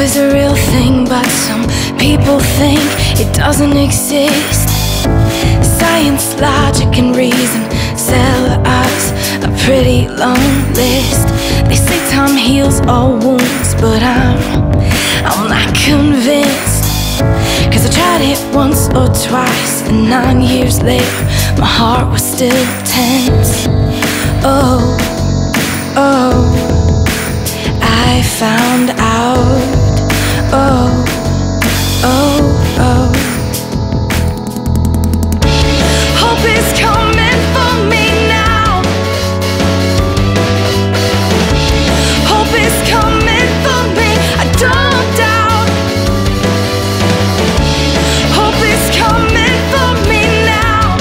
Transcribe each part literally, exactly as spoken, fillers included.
is a real thing, but some people think it doesn't exist. Science, logic, and reason sell us a pretty long list. They say time heals all wounds, but I'm, I'm not convinced. Cause I tried it once or twice, and nine years later my heart was still tense. Oh, oh, I found out. Oh, oh, oh. Hope is coming for me now. Hope is coming for me, I don't doubt. Hope is coming for me now.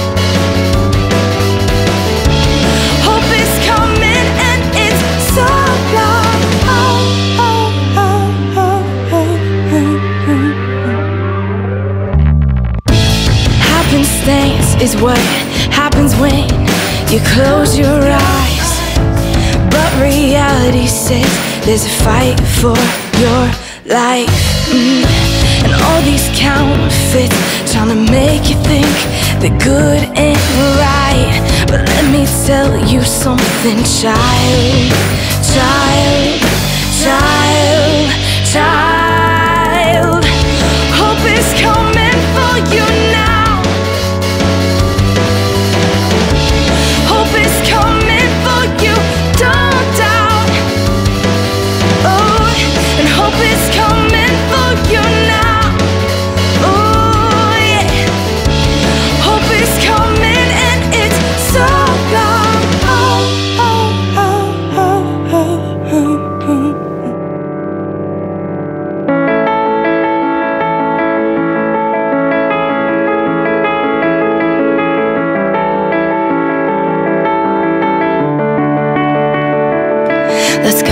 Hope is coming and it's so long. Oh, oh, oh, oh, oh, oh. Happenstance is what happens when you close your eyes, but reality says there's a fight for your life. mm. And all these counterfeits trying to make you think they're good and right. But let me tell you something, child, child, child, child. Hope is coming for you now. Hope is coming for you, don't doubt. Oh, and hope is coming for you now. Oh, yeah. Hope is coming and it's so long. Oh, oh, oh, oh, oh, oh, oh. Let's go.